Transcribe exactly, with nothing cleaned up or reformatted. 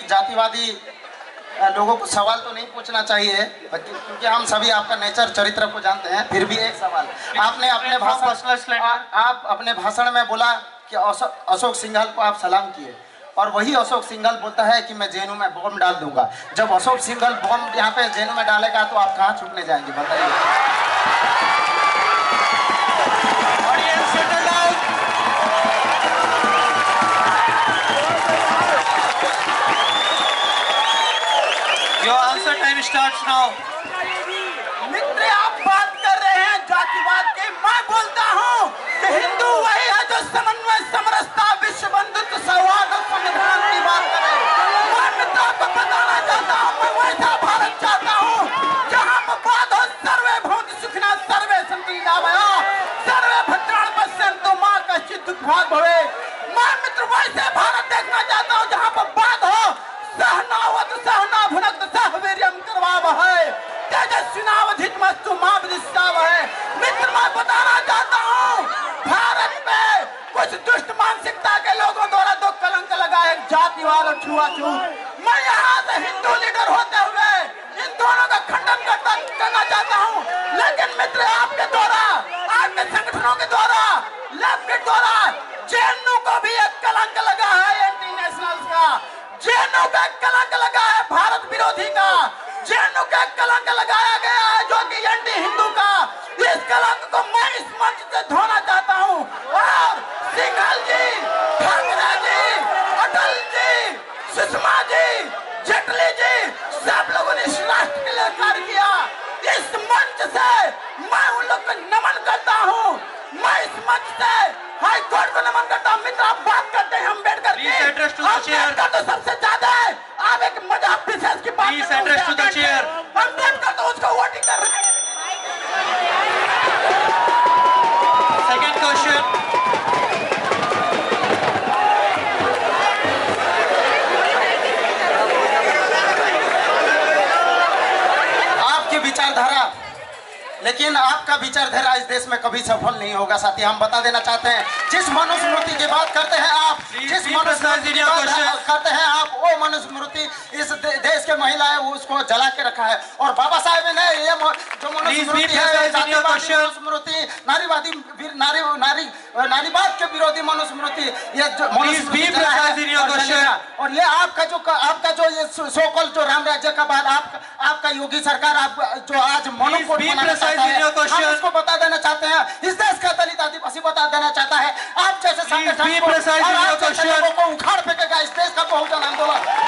राजनीतिक जातिवादी लोगों को सवाल तो नहीं पूछना चाहिए, क्योंकि हम सभी आपका नेचर चरित्र को जानते हैं। फिर भी एक सवाल, आपने अपने भाषण आप अपने भाषण में बोला कि अशोक सिंघल को आप सलाम किए, और वही अशोक सिंघल बोलता है कि मैं जेएनयू में बॉम्ब डाल दूंगा। जब अशोक सिंघल बॉम्ब यहाँ पे जेएनयू में डालेगा तो आप कहाँ छुपने जाएंगे, बताइए। Your answer time starts now. मित्र, आप बात कर रहे हैं जातिवाद की, मैं बोलता हूँ कि हिंदू वही है जो समन्वय, समरसता, विश्व बंधुत्व, सौहार्द और संविधान की बात करे। मैं मित्र आपको बताना चाहता हूँ, मैं वैसा भारत चाहता हूँ जहाँ पर बात हो सर्वे भवन्तु सुखिनः सर्वे सन्तु निरामया सर्वे भद्राणि पश्यन्तु मां कश्चित् दुःखभाग् भवेत्। मैं मित्र वैसे भारत देखना चाहता हूँ जहाँ पर बात हो सहनावतु सहना भुनक्तु सह वीर्यं करवावहै तेजस्विनावधीतमस्तु मा विद्विषावहै। मित्र, मैं बताना चाहता हूँ भारत में कुछ दुष्ट मानसिकता के लोगों द्वारा दो कलंक लगाए, जातिवाद और छुआछूत। मैं यहाँ से हिंदू लीडर होते हुए इन दोनों का खंडन करता करना चाहता हूँ, लेकिन मित्र आपके द्वारा, आपके संगठनों के द्वारा, लेफ्ट के द्वारा जेएनयू को भी एक कलंक लगा है, एंटी नेशनल्स का जेएनयू का कलंक लगा है, भारत विरोधी का जेएनयू का कलंक लगाया गया है जो कि एंटी हिंदू का। इस कलंक को मैं इस मंच से धोना चाहता हूँ, और सिंघल जी, ठाकरे जी, अटल जी, सुषमा जी, जेटली जी, सब लोगों ने इस राष्ट्र के लिए कार्य किया। इस मंच से मैं उन लोग को नमन करता हूँ, मैं इस मंच से हाई कोर्ट को नमन करता हूँ। मित्र, आप बात करते हैं अम्बेडकर की, अम्बेडकर तो सबसे ज्यादा है, आप एक मजहब विशेष की बात करते हैं, अम्बेडकर तो उसको वोटिंग कर रहे हैं। Second question. आपकी विचारधारा, लेकिन आपका विचारधारा इस देश में कभी सफल नहीं होगा साथी। हम बता देना चाहते हैं, जिस मनुस्मृति की बात करते हैं आप, जिस मनुस्मृति की बात करते हैं आप, वो मनुस्मृति इस दे, देश के महिलाएं उसको जला के रखा है। और बाबा साहेब ने ये जो मनुस्मृति है, जातिवादी मनुस्मृति, नारीवादी नारी नारी नारीवाद के विरोधी मनुस्मृति, ये जो मनुस्मृति, और ये आपका जो आपका जो ये सोकल जो राम राज्य का बाद आप आपका योगी सरकार आप जो आज मनुकोट बनाना चाहता है, हम उसको बता देना चाहते हैं, इस देश का दलित आदिवासी बता देना चाहता है, आप जैसे संगठन को और आप जैसे लोगों को उखाड़ फेंकेगा इस देश का बहुजन आंदोलन।